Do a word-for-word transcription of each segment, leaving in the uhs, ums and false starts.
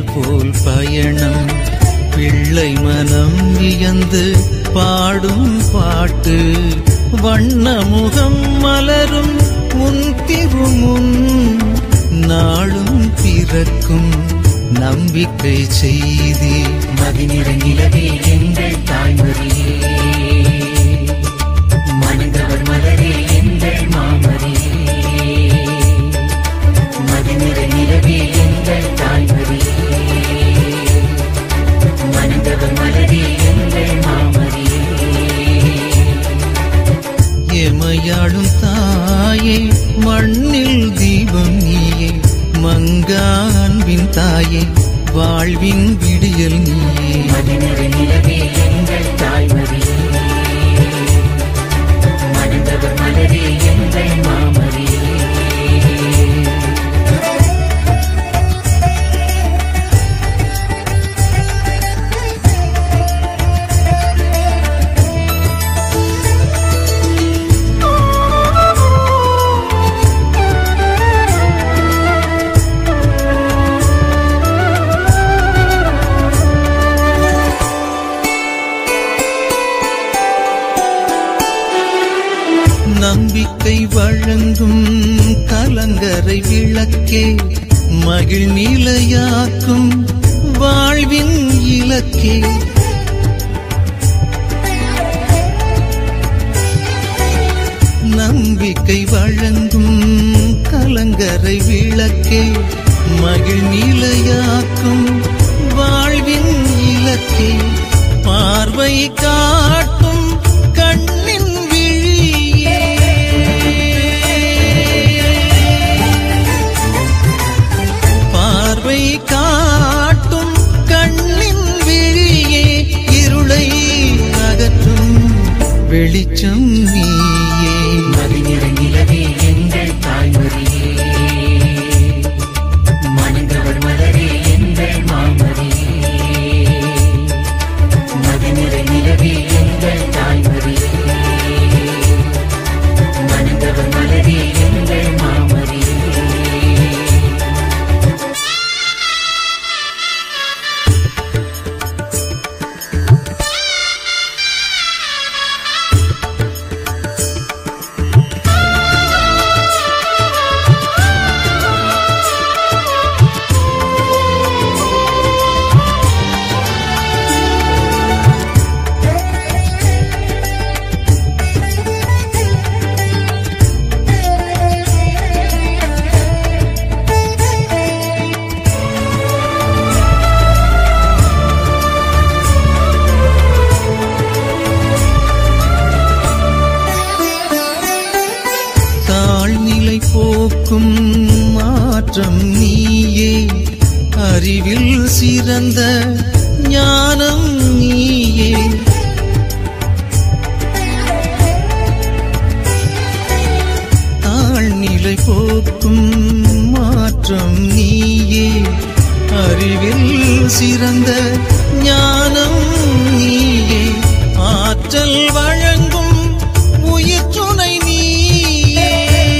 நிழல் போல் பயணம் பிள்ளை மனம் வியந்து பாடும் பாட்டு வண்ணமுகம் மலரும் உன் திருமுன் நாளும் பிறக்கும் நம்பிக்கை செய்தி மதிநிற நிலவே எங்கள் தாய்மொழியே மணந்தவர் மலரே எங்கள் மாமரியே மதிநிற நிலவே எங்கள் தாய்மொழியே மணந்தவர் மலரே எங்கள் மாமரியே எமையாடும் தாயே மண்ணில் தீபம் நீயே மங்கா அன்பின் தாயே வாழ்வின் விடியல் நீயே மதிநிற நிலவே எங்கள் தாய்மொழியே மணந்தவர் மலரே எங்கள் மாமரியே நம்பிக்கை வழங்கும் கலங்கரை விளக்கே மகிழ் நிலையாக்கும் வாழ்வின் இலக்கே நம்பிக்கை வழங்கும் கலங்கரை விளக்கே மகிழ் நிலையாக்கும் வாழ்வின் இலக்கே பார்வை காட்டும் கண்ணின் பார்வை காட்டும் கண்ணின் விழியே இருளை அகற்றும் வெளிச்சம் நீயே மதிநிற நிலவே எங்கள் தாய்மொழியே மணந்தவர் மலரே எங்கள் மாமரியே மதிநிற நிலவே எங்கள் தாய்மொழியே மணந்தவர் மலரே எங்கள் மாமரியே போக்கும் மாற்றம் நீயே அறிவில் சிறந்த ஞானம் நீயே தாழ்நிலை போக்கும் மாற்றம் நீயே அறிவில் சிறந்த ஞானம் நீயே ஆற்றல் வழங்கும் உயிர் துணை நீயே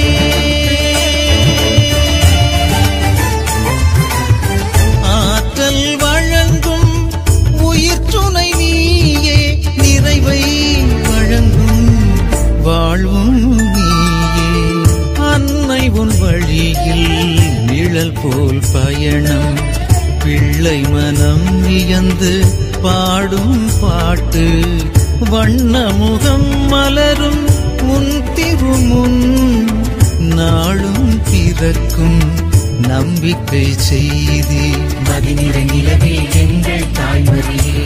ஆற்றல் வழங்கும் உயிர் துணை நீயே நிறைவை வழங்கும் வாழ்வும் நீயே அன்னை உன் வழியில் நிழல் போல் பயணம் பிள்ளை மனம் வியந்து பாடும் பாட்டு வண்ணமுகம் மலரும் உன் திருமுன் நாளும் பிறக்கும் நம்பிக்கை செய்தி மதிநிற நிலவே எங்கள் தாய்மொழியே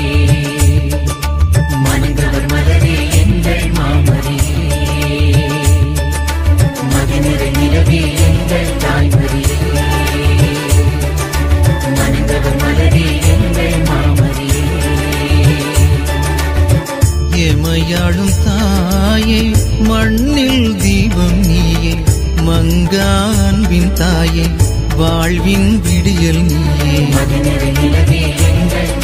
மணந்தவர் மலரே எங்கள் மாமரியே மதிநிற நிலவே எங்கள் தாய்மொழியே மணந்தவர் மலரே எங்கள் மாமரியே எமையாடும் தாயே மண்ணில் தீபம் நீயே மங்கா அன்பின் தாயே வாழ்வின் விடியல் நீயே மதிநிற நிலவே எங்கள்